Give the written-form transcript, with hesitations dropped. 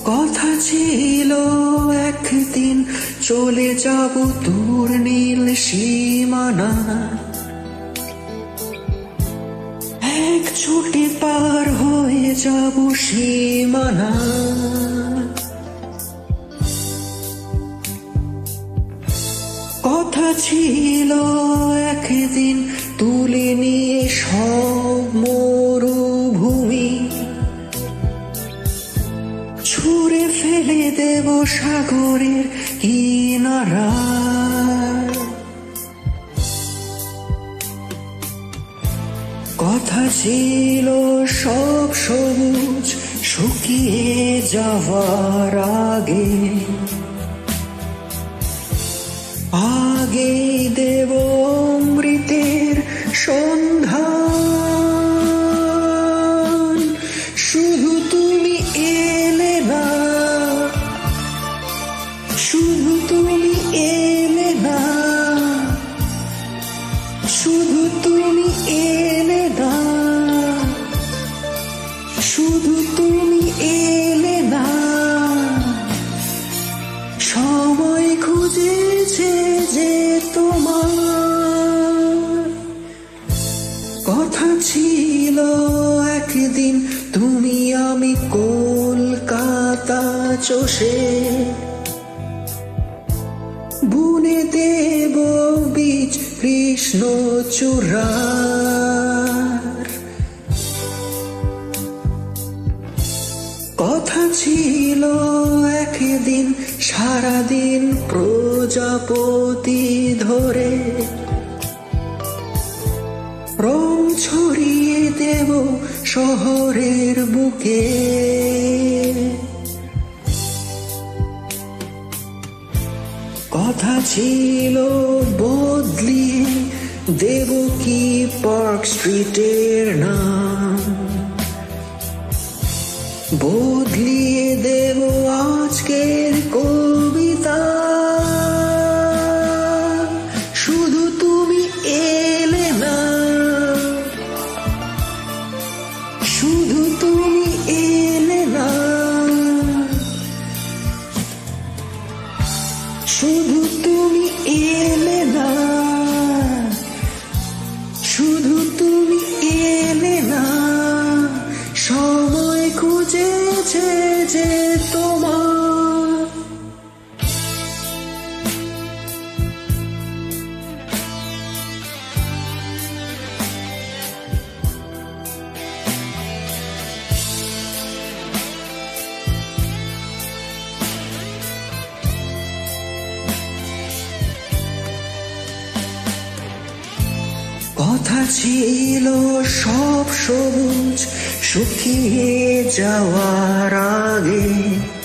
কথা ছিল একদিন চলে যাব দূর নীল সীমানা, এক ছুটে পার হয়ে যাব সীমানা। কথা ছিল একদিন তুলে নিয়ে সব মরুভূমি, ছুঁড়ে ফেলে দেব সাগরের কিনারা। কথা ছিল সব সবুজ শুকিয়ে যাওয়ার আগে, আগেই দেব অমৃতের সন্ধান। শুধু তুমি এলে না, শুধু তুমি এলে না, শুধু তুমি এলে না, শুধু তুমি এলে না। সময় খুঁজেছে যে তোমার, কথা ছিল একদিন তুমি আমি কলকাতা চষে বুনে দেব বীজ কৃষ্ণচূড়ার। কথা ছিল একদিন সারাদিন প্রজাপতি ধরে রং ছড়িয়ে দেব শহরের বুকে। কথা ছিল বদলিয়ে দেব কি পার্ক স্ট্রিটের নাম, বদলিয়ে দেব আজকের কবিতা। শুধু তুমি এলে না, শুধু তুমি এলে না, শুধু তুমি এলে না, শুধু তুমি এলে না। সময় খুঁজেছে যে তোমার, কথা ছিল সব সবুজ শুকিয়ে যাওয়ার আগে,